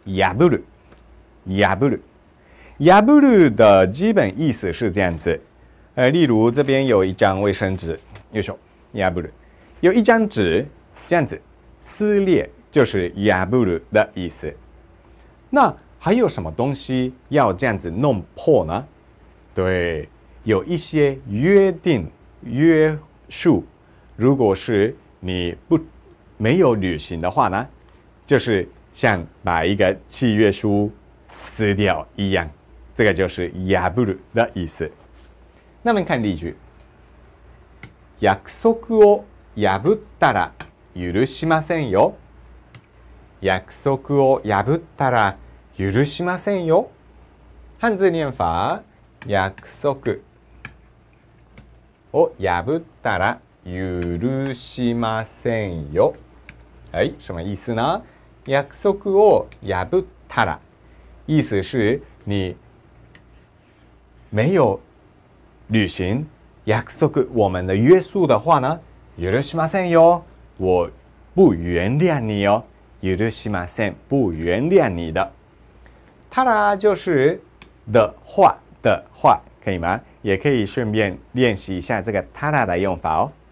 破る，破る，破る的基本意思是这样子。例如这边有一张卫生纸，よいしょ，破る。有一张纸这样子撕裂，就是破る的意思。那还有什么东西要这样子弄破呢？对，有一些约定、约束，如果是你没有履行的话呢，就是像把一个契约书撕掉一样，这个就是破る的意思。那么看例句，約束を破ったら許しませんよ。約束を破ったら許しませんよ。汉字念法，約束を破ったら許しませんよ。哎，什么意思呢？約束を破ったら，意思是你没有履行約束我们的约束的话呢，許しませんよ，我不原谅你哦。許しません，不原谅你的。たら就是的话，可以吗？也可以顺便练习一下这个たら的用法哦。